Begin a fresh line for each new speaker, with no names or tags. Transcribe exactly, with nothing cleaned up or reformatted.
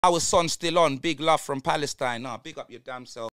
Our son's still on. Big love from Palestine. Nah, big up your damn self.